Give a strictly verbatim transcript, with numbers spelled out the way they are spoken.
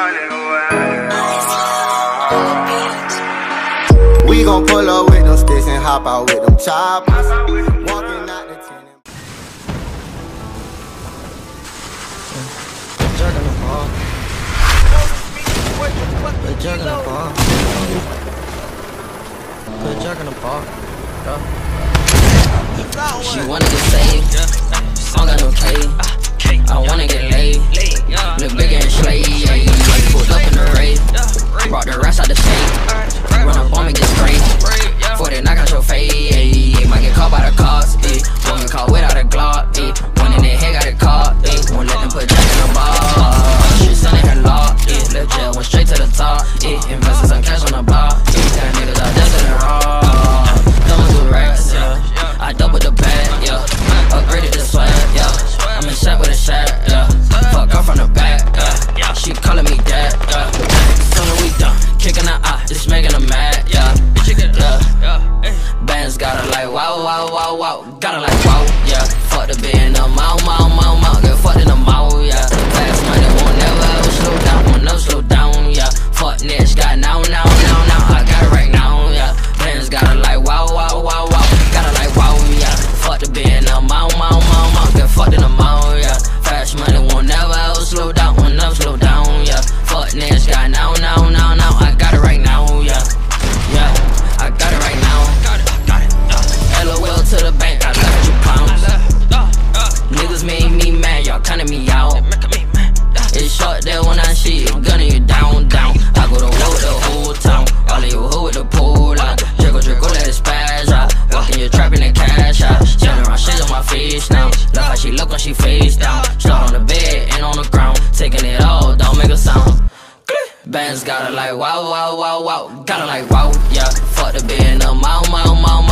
We gon' pull up with them sticks and hop out with them choppers. Walking out the tenant. Jerking the ball. Put jerking the ball. Put jerking the ball. She wanna get saved. I don't got no K. I wanna get laid. Look bigger and slay. Pulled up in the raid. Brought the rest out the safe. Run up on me, get sprayed. For that knock out your face. Might get caught by the cops. Won't get caught without a Glock. One in the head got it caught. Won't let them put Jack in the ball. She sending her law. Left jail, went straight to the top. Invested some cash on the block. Got niggas out there selling raw. Thumbs with racks, yeah. I doubled the bag, yeah. Upgraded the swag, yeah. I'm in shot with a shot, yeah. Fuck her from the back, yeah. She calling me dad, yeah. Soon as we done, kicking her out, just making her mad, yeah. Yeah. Bands got her like wow, wow, wow, wow. Got her like wow, yeah. Fuck the bed in the mouth, mouth, mouth, mouth. Get fucked in the mouth, yeah. Fast money won't never ever slow down, won't never slow down, yeah. Fuck Niche, got now, now, now, now. I got it right now, yeah. Bands got her like wow, wow, wow, wow. Got her like wow, yeah. Fuck the bed in the mouth, mouth, mouth, mouth. Get fucked in the mouth, yeah. Fast money won't never ever slow down, won't never slow down, yeah. Fuck Niche, got now, now, now, now. I got it right now, yeah. Yeah, I got it right now. Got it, got it, uh. L O L to the bank, I left you pounds. Niggas made me mad, y'all cutting me out. It's short there when I see it, gunning you down, down. I go to war with the whole town. All of you hoe with the pole out. Draco, Draco, let it spaz out. Walking your trap in the cash out. Standing around shit on my face now. Love how she look when she face down. Start on the bed and on the ground. Taking it all, don't make a sound. Bands got her like wow, wow, wow, wow. Got her like wow, yeah. Fuck the bed in the mouth, mouth, mouth.